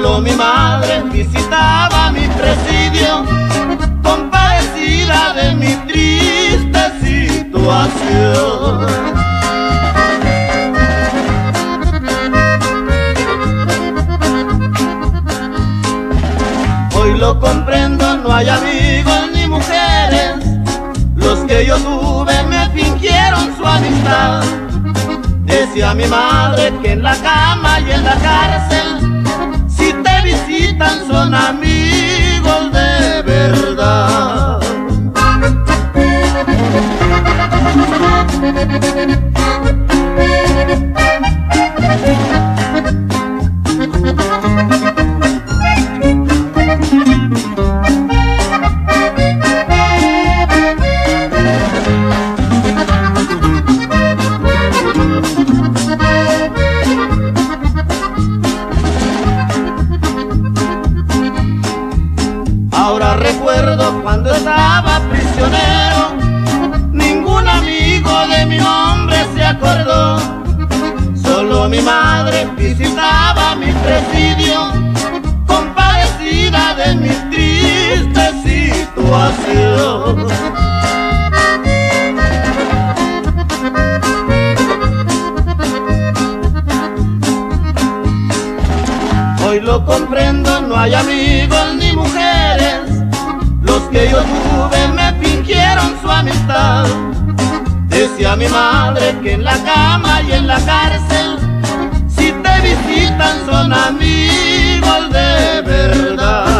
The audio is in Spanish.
Solo mi madre visitaba mi presidio, compadecida de mi triste situación. Hoy lo comprendo, no hay amigos ni mujeres, los que yo tuve me fingieron su amistad. Decía mi madre que en la cama y en la cárcel, si te visitan son amigos de verdad. Ahora recuerdo cuando estaba prisionero, ningún amigo de mi nombre se acordó. Solo mi madre visitaba mi presidio, compadecida de mi triste situación. Hoy lo comprendo, no hay amigos ni mujeres, los que yo tuve me fingieron su amistad. Decía mi madre que en la cama y en la cárcel, si te visitan son amigos de verdad.